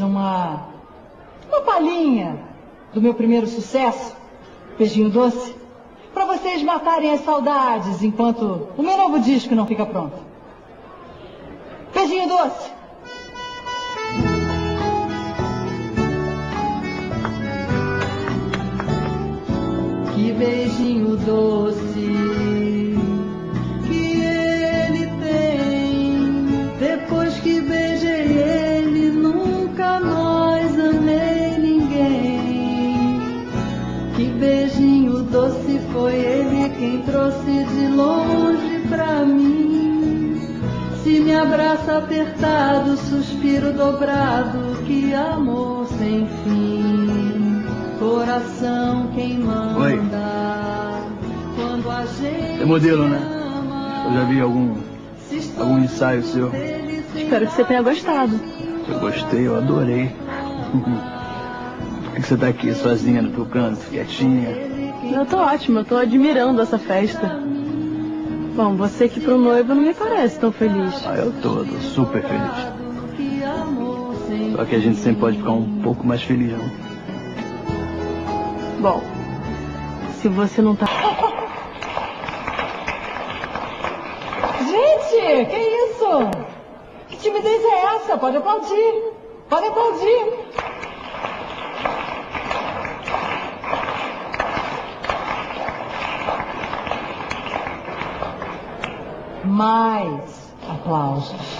uma palhinha do meu primeiro sucesso, Beijinho Doce, para vocês matarem as saudades enquanto o meu novo disco não fica pronto. Beijinho Doce. Que beijinho doce que ele tem. Depois que beijei ele, nunca mais amei ninguém. Que beijinho doce foi ele quem trouxe de longe pra mim. Se me abraça apertado, suspiro dobrado, que amor sem fim. Coração quem manda. Oi. Quando a gente é modelo, né? Eu já vi algum ensaio seu. Espero que você tenha gostado. Eu gostei, eu adorei. Por que você tá aqui sozinha no teu canto, quietinha? Eu tô ótima, eu tô admirando essa festa. Bom, você que pro noivo não me parece tão feliz. Eu tô super feliz. Só que a gente sempre pode ficar um pouco mais feliz, não? Bom, se você não tá... Gente, que isso? Que timidez é essa? Pode aplaudir. Pode aplaudir. Mais aplausos.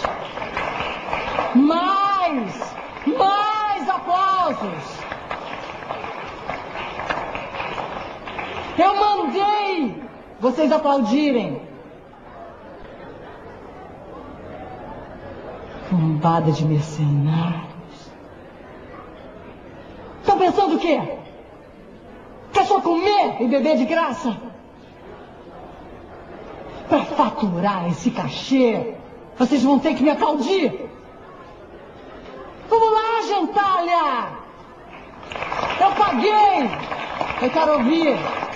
Mais aplausos. Eu mandei vocês aplaudirem. Cambada de mercenários. Estão pensando o quê? Quer só comer e beber de graça? Para faturar esse cachê, vocês vão ter que me aplaudir. Vamos lá, gentalha! Eu paguei! Eu quero ouvir.